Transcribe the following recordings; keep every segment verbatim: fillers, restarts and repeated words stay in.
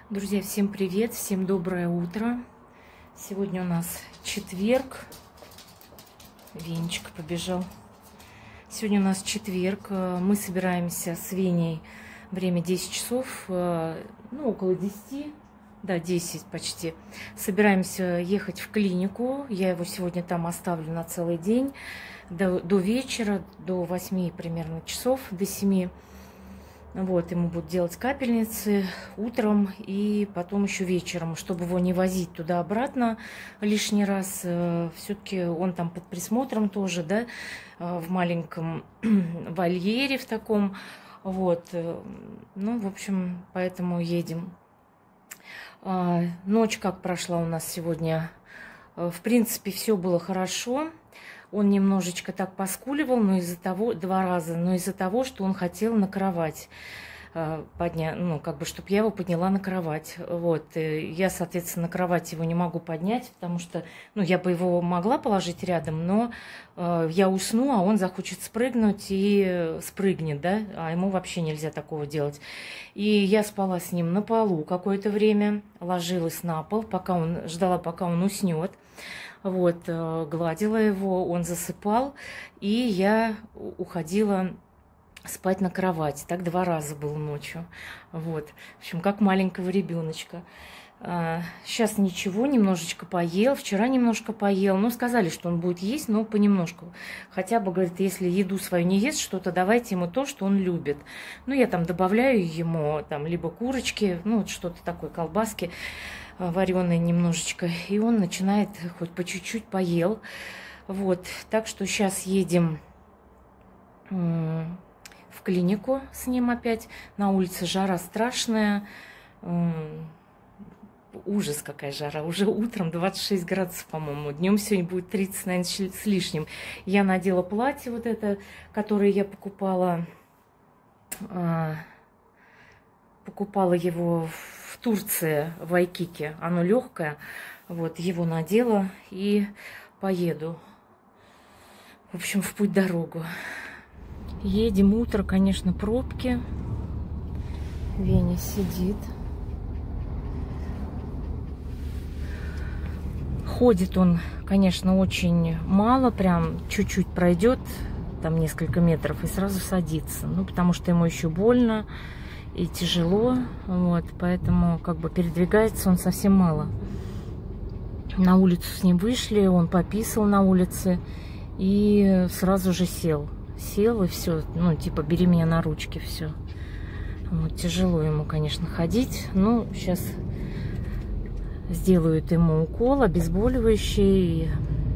Друзья, всем привет, всем доброе утро. Сегодня у нас четверг. Венечка побежал. Сегодня у нас четверг. Мы собираемся с Веней. Время десять часов, ну, около десяти. Да, десять почти. Собираемся ехать в клинику. Я его сегодня там оставлю на целый день. До, до вечера, до восьми примерно часов, до семи. Вот, ему будут делать капельницы утром и потом еще вечером, чтобы его не возить туда-обратно лишний раз. Все-таки он там под присмотром тоже, да, в маленьком вольере в таком. Вот, ну, в общем, поэтому едем. Ночь как прошла у нас сегодня? В принципе, все было хорошо. Он немножечко так поскуливал, но из-за того, два раза, но из-за того, что он хотел на кровать поднять, ну, как бы, чтобы я его подняла на кровать. Вот, я, соответственно, на кровать его не могу поднять, потому что, ну, я бы его могла положить рядом, но э, я усну, а он захочет спрыгнуть и спрыгнет, да, а ему вообще нельзя такого делать. И я спала с ним на полу какое-то время, ложилась на пол, пока он, ждала, пока он уснет. Вот, гладила его, он засыпал, и я уходила спать на кровать. Так два раза было ночью. Вот, в общем, как маленького ребеночка. Сейчас ничего, немножечко поел, вчера немножко поел. Ну, сказали, что он будет есть, но понемножку. Хотя бы, говорит, если еду свою не ест что-то, давайте ему то, что он любит. Ну, я там добавляю ему там либо курочки, ну, вот что-то такое, колбаски вареные немножечко, и он начинает хоть по чуть-чуть поел. Вот, так что сейчас едем в клинику с ним опять. На улице жара страшная, ужас какая жара, уже утром двадцать шесть градусов, по-моему, днем сегодня будет тридцать, наверное, с лишним. Я надела платье вот это, которое я покупала, покупала его в Турции, в Айкике. Оно легкое. Вот, его надела и поеду. В общем, в путь-дорогу. Едем утро, конечно, пробки. Веня сидит. Ходит он, конечно, очень мало, прям чуть-чуть пройдет, там несколько метров, и сразу садится. Ну, потому что ему еще больно и тяжело, вот, поэтому как бы передвигается он совсем мало. На улицу с ним вышли, он пописал на улице и сразу же сел. Сел и все, ну, типа, бери меня на ручки, все. Вот, тяжело ему, конечно, ходить. Ну, сейчас сделают ему укол обезболивающий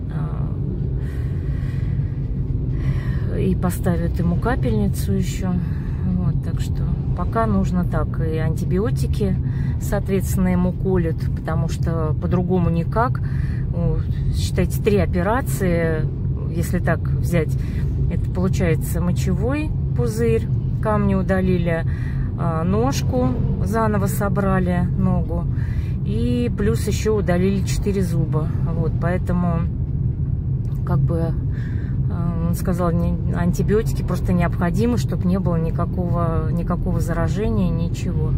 и, и поставят ему капельницу еще. Вот, так что пока нужно так. И антибиотики, соответственно, ему колют, потому что по-другому никак. Считайте, три операции, если так взять. Это получается мочевой пузырь, камни удалили, ножку заново собрали, ногу. И плюс еще удалили четыре зуба. Вот, поэтому, как бы, он сказал, антибиотики просто необходимы, чтобы не было никакого, никакого заражения, ничего.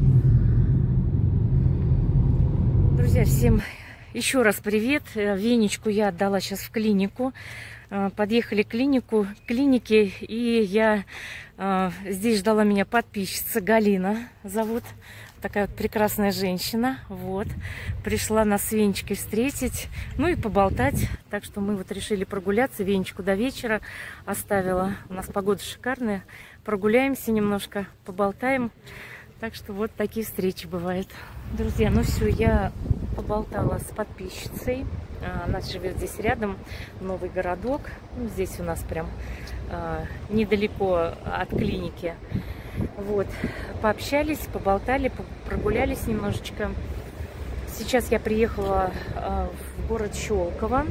Друзья, всем еще раз привет. Венечку я отдала сейчас в клинику. Подъехали к клинику, клинике, и я здесь ждала меня подписчица, Галина зовут. Такая вот прекрасная женщина. Вот. Пришла нас с Венечкой встретить, ну и поболтать. Так что мы вот решили прогуляться. Венечку до вечера оставила. У нас погода шикарная. Прогуляемся немножко, поболтаем. Так что вот такие встречи бывают. Друзья, ну все, я поболтала с подписчицей. Она живет здесь рядом, новый городок. Ну, здесь у нас прям э, недалеко от клиники. Вот, пообщались, поболтали, прогулялись немножечко. Сейчас я приехала э, в город Щелково.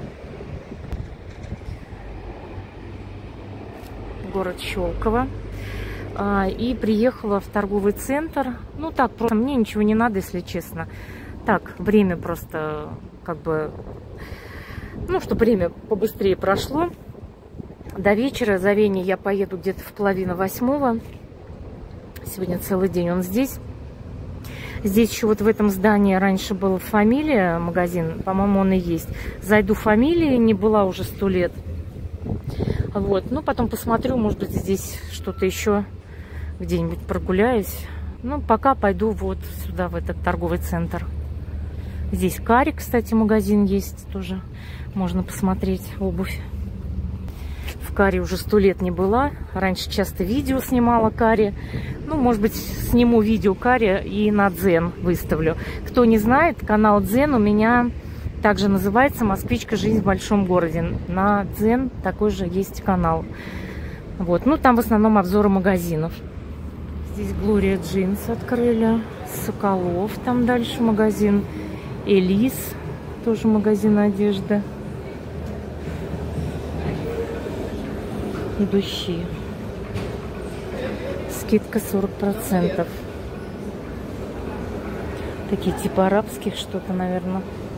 Город Щелково. Э, и приехала в торговый центр. Ну так, просто мне ничего не надо, если честно. Так, время просто как бы... Ну, чтобы время побыстрее прошло. До вечера за Веней я поеду где-то в половину восьмого. Сегодня целый день он здесь. Здесь еще вот в этом здании раньше был «Фамилия» магазин, по-моему, он и есть. Зайду в «Фамилии», не была уже сто лет. Вот, ну потом посмотрю, может быть, здесь что-то еще, где-нибудь прогуляюсь. Ну, пока пойду вот сюда, в этот торговый центр. Здесь Кари, кстати, магазин есть тоже. Можно посмотреть обувь. В Кари уже сто лет не была. Раньше часто видео снимала Кари. Ну, может быть, сниму видео Кари и на Дзен выставлю. Кто не знает, канал Дзен у меня также называется «Москвичка. Жизнь в большом городе». На Дзен такой же есть канал. Вот. Ну, там в основном обзоры магазинов. Здесь Глория Джинс открыли. Соколов там дальше магазин. Элис, тоже магазин одежды. Духи. Скидка сорок процентов. Такие типа арабских что-то, наверное.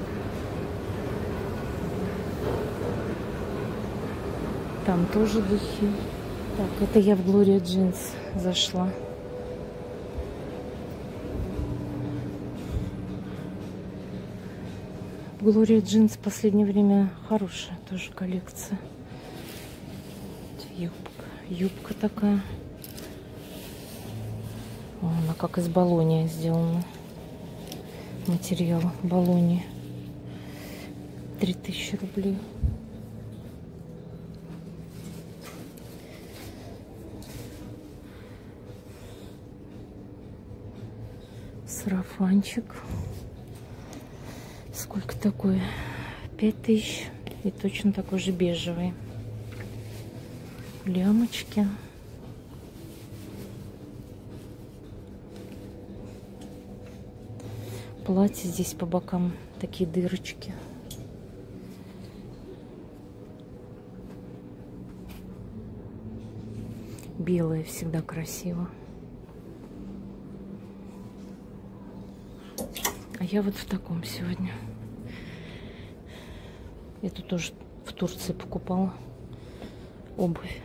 Там тоже духи. Так, это я в Глория Джинс зашла. Глория Джинс в последнее время хорошая тоже коллекция. Юбка. Юбка такая. О, она как из баллония сделана. Материал баллония. Три тысячи рублей. Сарафанчик. Сколько такое? Пять тысяч. И точно такой же бежевый. Лямочки. Платье здесь по бокам. Такие дырочки. Белое всегда красиво. А я вот в таком сегодня. Это тоже в Турции покупала обувь.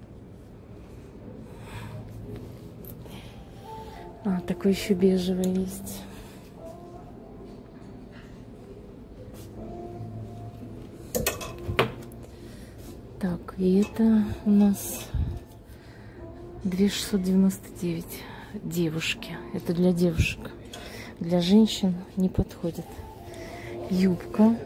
А, такой еще бежевый есть. Так, и это у нас две тысячи шестьсот девяносто девять. Девушки. Это для девушек. Для женщин не подходит. Юбка.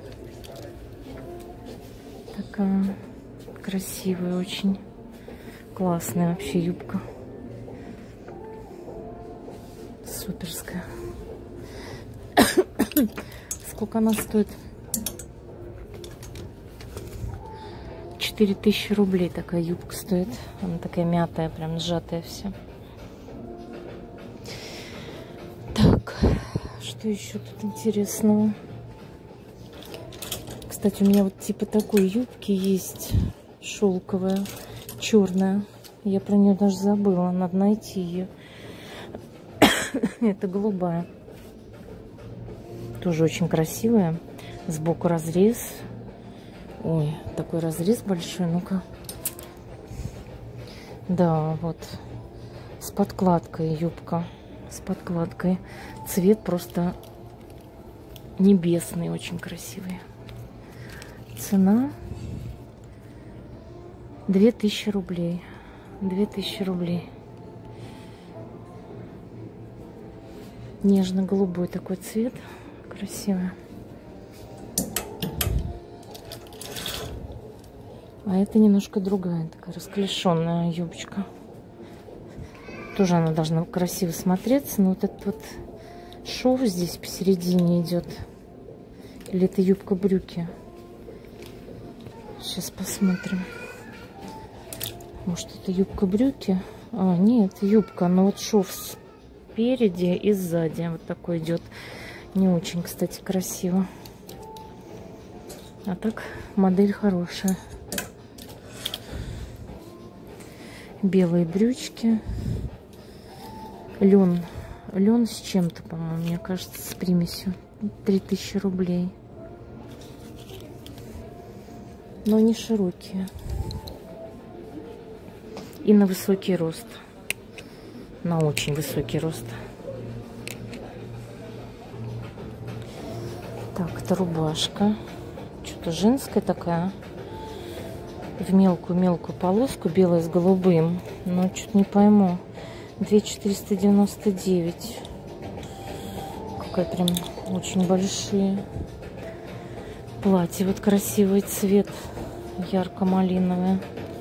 Такая красивая, очень классная вообще юбка. Суперская. Сколько она стоит? четыре тысячи рублей такая юбка стоит. Она такая мятая, прям сжатая вся. Так, что еще тут интересного? Кстати, у меня вот типа такой юбки есть, шелковая, черная. Я про нее даже забыла, надо найти ее. Это голубая. Тоже очень красивая. Сбоку разрез. Ой, такой разрез большой, ну-ка. Да, вот. С подкладкой юбка. С подкладкой. Цвет просто небесный, очень красивый. Цена две тысячи рублей. Две тысячи рублей. Нежно-голубой такой цвет. Красивый. А это немножко другая, такая расклешенная юбочка. Тоже она должна красиво смотреться. Но вот этот вот шов здесь посередине идет. Или это юбка-брюки? Сейчас посмотрим. Может, это юбка-брюки? А, нет, юбка. Но вот шов спереди и сзади. Вот такой идет. Не очень, кстати, красиво. А так модель хорошая. Белые брючки. Лен. Лен с чем-то, по-моему, мне кажется, с примесью. три тысячи рублей. Но они широкие. И на высокий рост. На очень высокий рост. Так, это рубашка. Что-то женская такая. В мелкую-мелкую полоску, белая с голубым. Но что-то не пойму. две тысячи четыреста девяносто девять. Какая прям очень большие. Платье. Вот красивый цвет. Ярко-малиновое.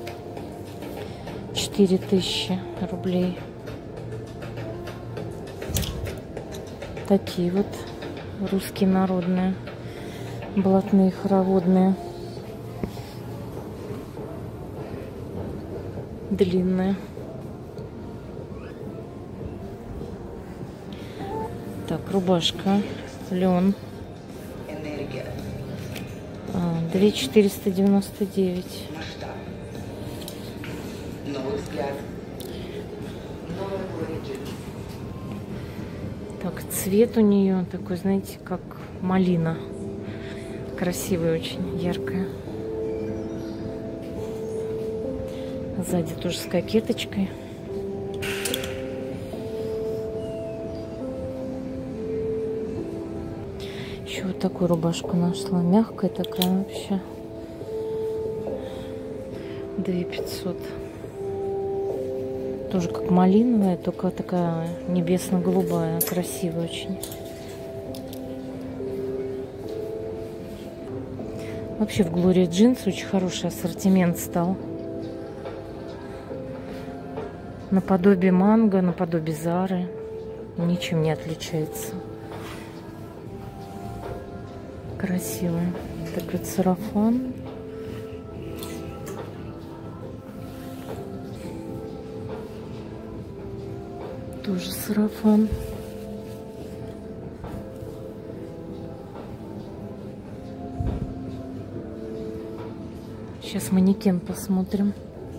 четыре тысячи рублей. Такие вот русские народные. Блатные, хороводные. Длинные. Так, рубашка. Лен. две тысячи четыреста девяносто девять. Так, цвет у нее такой, знаете, как малина. Красивая, очень яркая. Сзади тоже с кокеточкой. Еще вот такую рубашку нашла. Мягкая такая вообще. две тысячи пятьсот. Тоже как малиновая, только такая небесно-голубая. Красивая очень. Вообще в Gloria Jeans очень хороший ассортимент стал. Наподобие Манго, наподобие Зары. Ничем не отличается. Красивый. Такой сарафан. Тоже сарафан. Сейчас манекен посмотрим.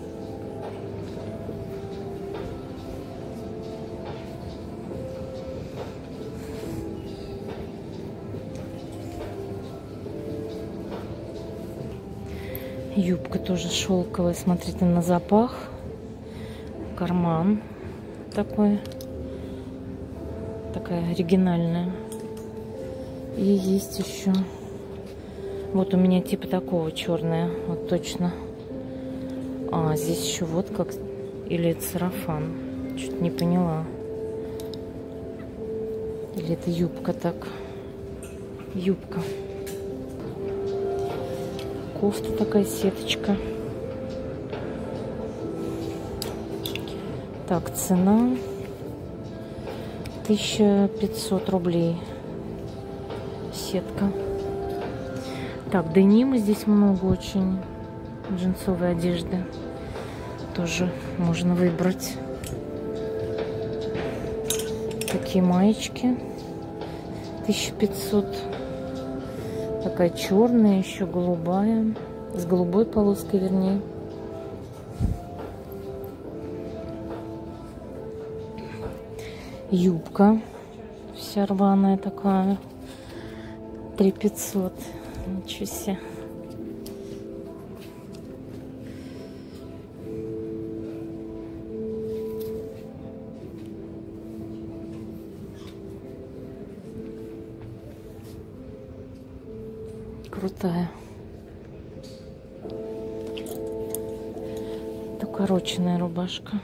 Юбка тоже шелковая, смотрите, на запах. Карман такой. Такая оригинальная. И есть еще. Вот у меня типа такого черная. Вот точно. А, здесь еще вот как. Или это сарафан. Чуть не поняла. Или это юбка так. Юбка. Кофта такая, сеточка. Так, цена тысяча пятьсот рублей. Сетка. Так, денимы здесь много очень. Джинсовой одежды. Тоже можно выбрать. Такие маечки. тысяча пятьсот. Такая черная, еще голубая. С голубой полоской, вернее. Юбка. Вся рваная такая. три тысячи пятьсот. Ничего себе. Крутая. Это укороченная рубашка.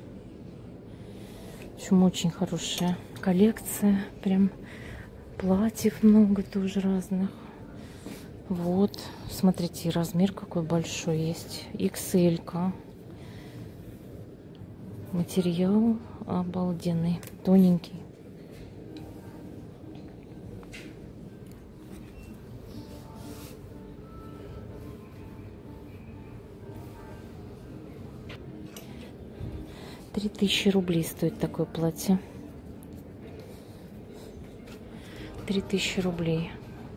В общем, очень хорошая коллекция. Прям платьев много тоже разных. Вот. Смотрите, размер какой большой есть. икс эль-ка. Материал обалденный. Тоненький. Три тысячи рублей стоит такое платье. Три тысячи рублей.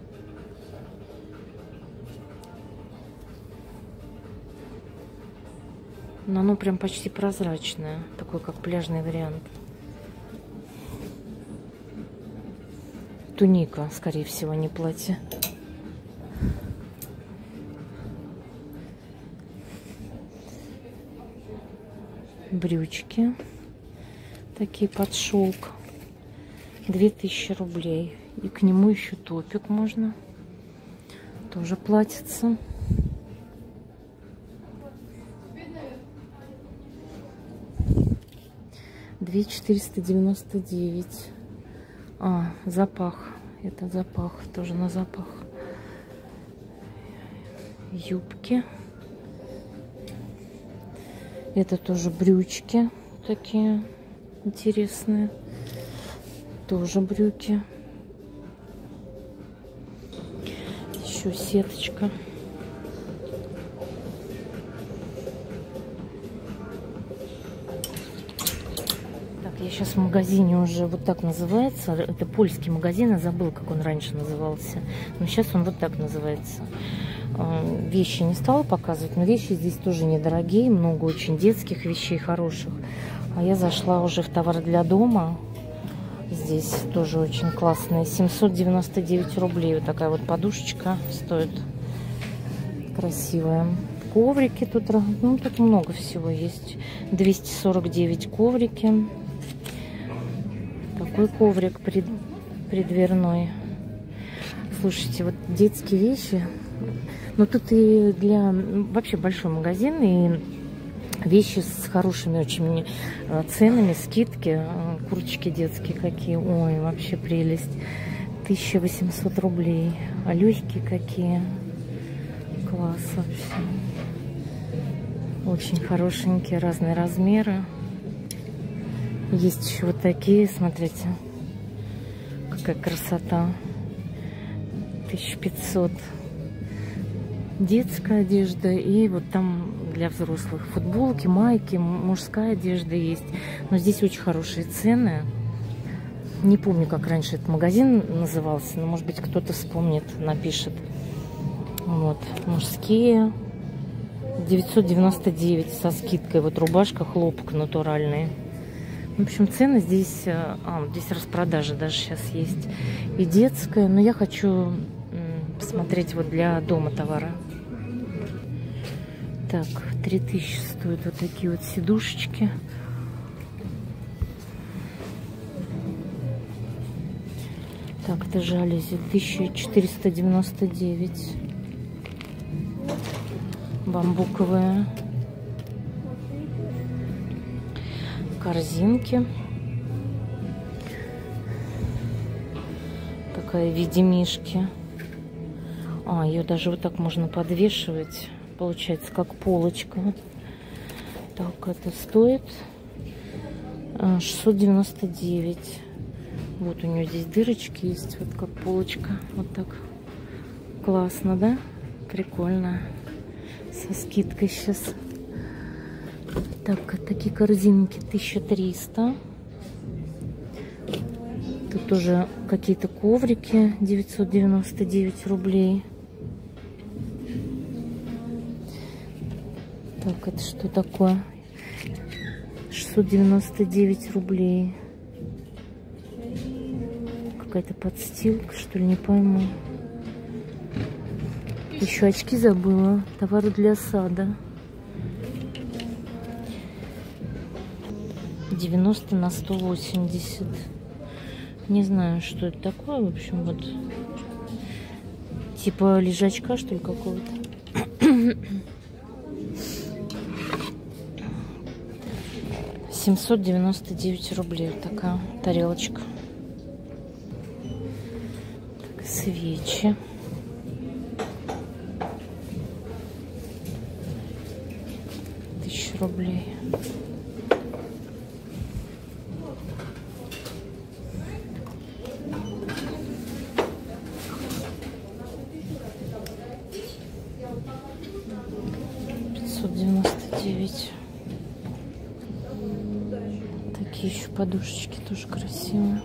Но оно прям почти прозрачное. Такой, как пляжный вариант. Туника, скорее всего, не платье. Брючки такие под шелк. Две тысячи рублей. И к нему еще топик можно. Тоже платится. две тысячи четыреста девяносто девять. А, запах. Это запах. Тоже на запах. Юбки. Это тоже брючки. Такие интересные. Тоже брюки. Еще сеточка. Я сейчас в магазине уже вот так называется. Это польский магазин, я забыла, как он раньше назывался. Но сейчас он вот так называется. Вещи не стала показывать, но вещи здесь тоже недорогие. Много очень детских вещей, хороших. А я зашла уже в товар для дома. Здесь тоже очень классные. семьсот девяносто девять рублей. Вот такая вот подушечка стоит. Красивая. Коврики тут, ну, тут много всего есть. двести сорок девять коврики. Такой коврик пред, преддверной. Слушайте, вот детские вещи. Ну, тут и для... Вообще большой магазин, и вещи с хорошими очень ценами, скидки. Курточки детские какие. Ой, вообще прелесть. тысяча восемьсот рублей. А легкие какие. Класс вообще. Очень хорошенькие, разные размеры. Есть еще вот такие, смотрите. Какая красота. тысяча пятьсот. Детская одежда. И вот там для взрослых футболки, майки, мужская одежда есть. Но здесь очень хорошие цены. Не помню, как раньше этот магазин назывался. Но, может быть, кто-то вспомнит, напишет. Вот. Мужские. девятьсот девяносто девять со скидкой. Вот рубашка, хлопок натуральный. В общем, цены здесь... А, здесь распродажа даже сейчас есть. И детская. Но я хочу посмотреть вот для дома товара. Так, три тысячи стоят вот такие вот сидушечки. Так, это жалюзи. тысяча четыреста девяносто девять. Бамбуковые. Корзинки. Такая в виде мишки. А, ее даже вот так можно подвешивать. Получается, как полочка. Так, это стоит шестьсот девяносто девять. Вот у нее здесь дырочки есть, вот как полочка. Вот так. Классно, да? Прикольно. Со скидкой сейчас. Так, такие корзинки тысяча триста. Тут тоже какие-то коврики девятьсот девяносто девять рублей. Так, это что такое? шестьсот девяносто девять рублей. Какая-то подстилка, что ли, не пойму. Еще очки забыла. Товары для сада. девяносто на сто восемьдесят. Не знаю, что это такое. В общем, вот. Типа лежачка, что ли, какого-то. семьсот девяносто девять рублей. Вот такая тарелочка. Так, свечи. Тысяча рублей. пятьсот девяносто девять. Такие еще подушечки тоже красивые.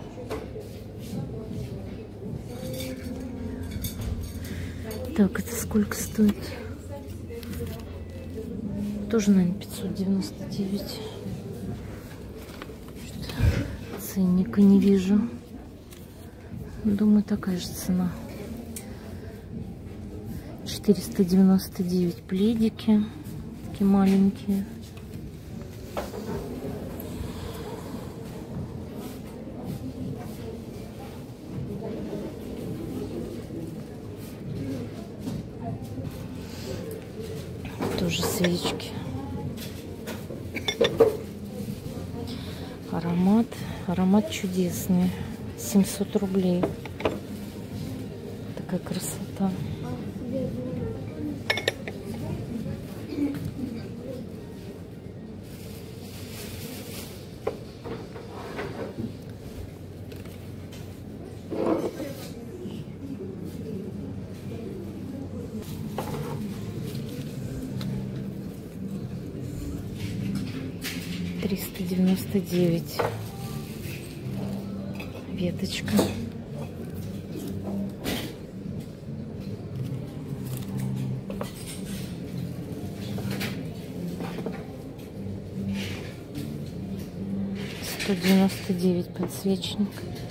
Так, это сколько стоит? Тоже, наверное, пятьсот девяносто девять. Ценника не вижу. Думаю, такая же цена. четыреста девяносто девять пледики. Такие маленькие. тоже свечки. Аромат. Аромат чудесный. семьсот рублей. Такая красота. триста девяносто девять. Веточка. сто девяносто девять подсвечник.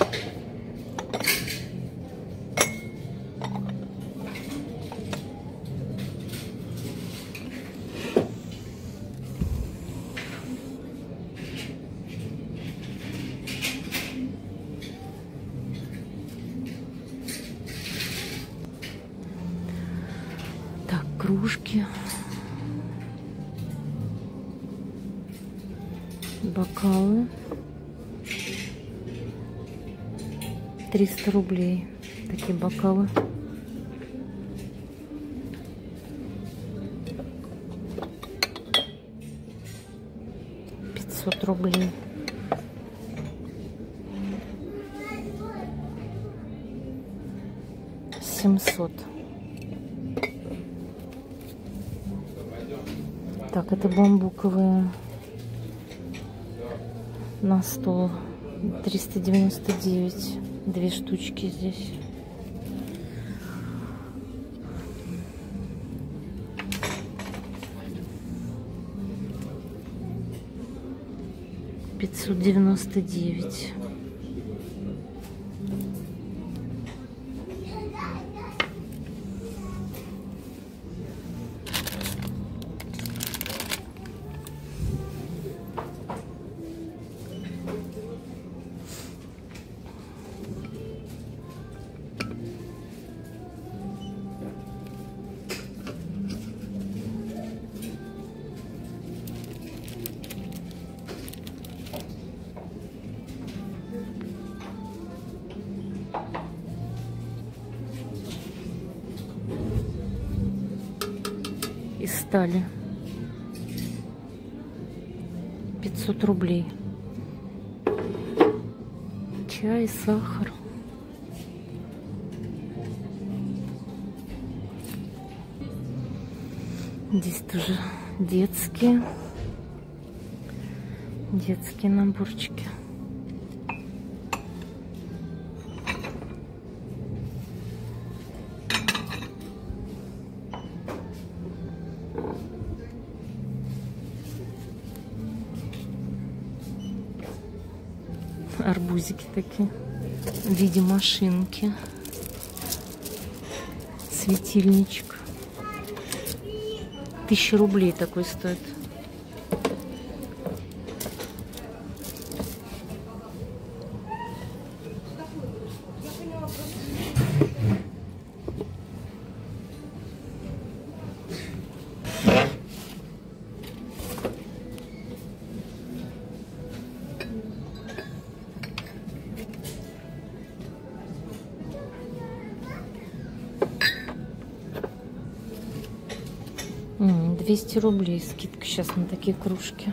Так, кружки, бокалы, триста рублей, такие бокалы. пятьсот рублей. семьсот. Так, это бамбуковые на стол. триста девяносто девять. Две штучки здесь. пятьсот девяносто девять. Из стали. пятьсот рублей. Чай, сахар. Здесь тоже детские. Детские наборчики. Арбузики такие в виде машинки. Светильничек. Тысяча рублей такой стоит. двести рублей скидка сейчас на такие кружки.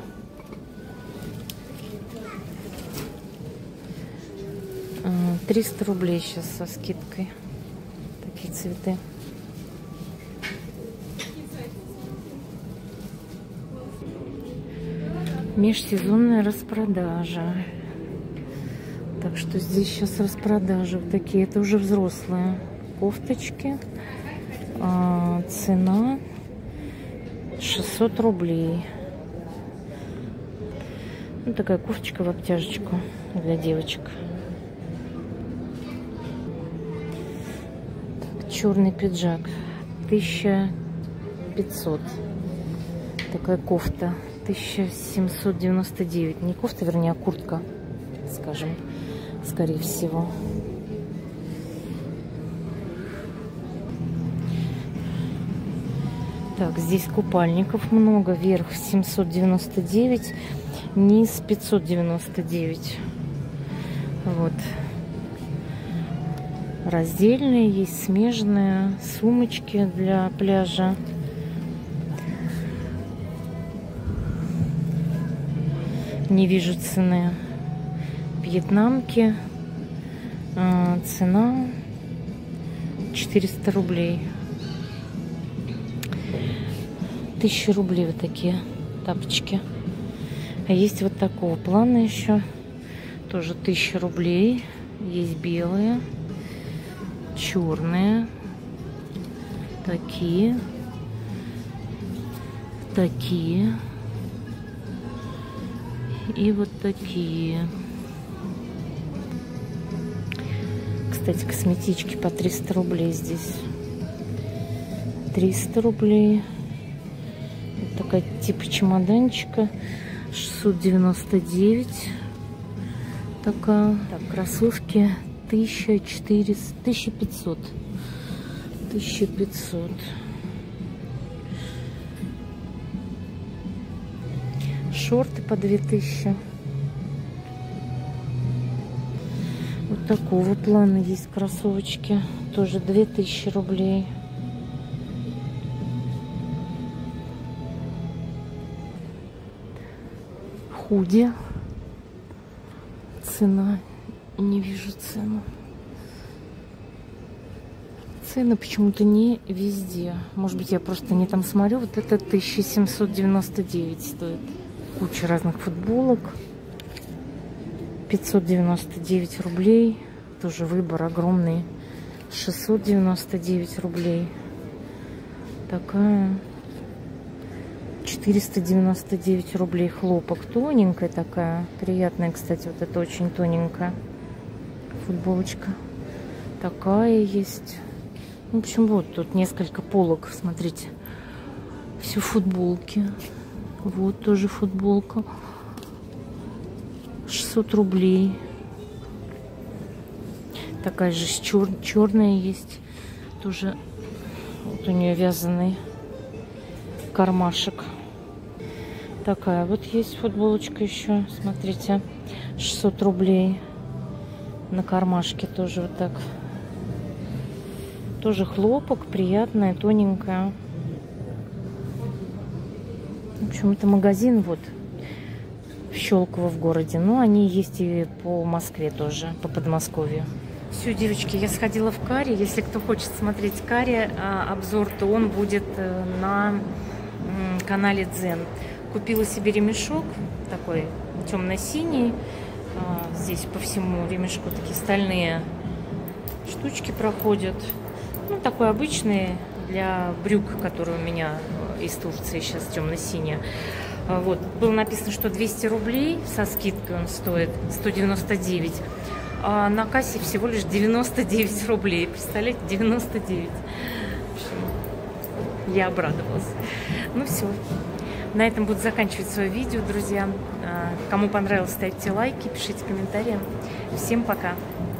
триста рублей сейчас со скидкой. Такие цветы. Межсезонная распродажа. Так что здесь сейчас распродажи вот такие. Это уже взрослые кофточки. А, цена шестьсот рублей. Ну, такая кофточка в обтяжечку для девочек. Так, черный пиджак тысяча пятьсот. Такая кофта тысяча семьсот девяносто девять. Не кофта, вернее, а куртка, скажем, скорее всего. Так, здесь купальников много. Верх семьсот девяносто девять, низ пятьсот девяносто девять. Вот. Раздельные, есть смежные, сумочки для пляжа. Не вижу цены. Вьетнамки. А, цена четыреста рублей. Тысяча рублей вот такие тапочки. А есть вот такого плана еще. Тоже тысяча рублей. Есть белые, черные, такие, такие и вот такие. Кстати, косметички по триста рублей здесь. триста рублей. Вот такая типа чемоданчика. шестьсот девяносто девять. Такая. Так, кроссовки тысяча четыреста, тысяча пятьсот. тысяча пятьсот. Шорты по две тысячи. Вот такого плана есть кроссовочки. Тоже две тысячи рублей. Худи. Цена. Не вижу цену. Цены почему-то не везде. Может быть, я просто не там смотрю. Вот это тысяча семьсот девяносто девять стоит. Куча разных футболок. пятьсот девяносто девять рублей. Тоже выбор огромный. шестьсот девяносто девять рублей. Такая. четыреста девяносто девять рублей хлопок. Тоненькая такая. Приятная, кстати. Вот это очень тоненькая футболочка. Такая есть. В общем, вот тут несколько полок. Смотрите. Все футболки. Вот тоже футболка. шестьсот рублей. Такая же чер черная есть. Тоже вот у нее вязаный кармашек. Такая вот есть футболочка еще. Смотрите. шестьсот рублей. На кармашке тоже вот так. Тоже хлопок. Приятная, тоненькая. В общем, это магазин вот в Щелково в городе. Но они есть и по Москве тоже, по Подмосковью. Все, девочки, я сходила в Кари. Если кто хочет смотреть Кари обзор, то он будет на канале Дзен. Купила себе ремешок такой темно-синий. Здесь по всему ремешку такие стальные штучки проходят. Ну, такой обычный для брюк, который у меня из Турции сейчас темно-синяя. Вот. Было написано, что двести рублей, со скидкой он стоит сто девяносто девять. А на кассе всего лишь девяносто девять рублей. Представляете, девяносто девять. В общем, я обрадовалась. Ну все. На этом буду заканчивать свое видео, друзья. Кому понравилось, ставьте лайки, пишите комментарии. Всем пока!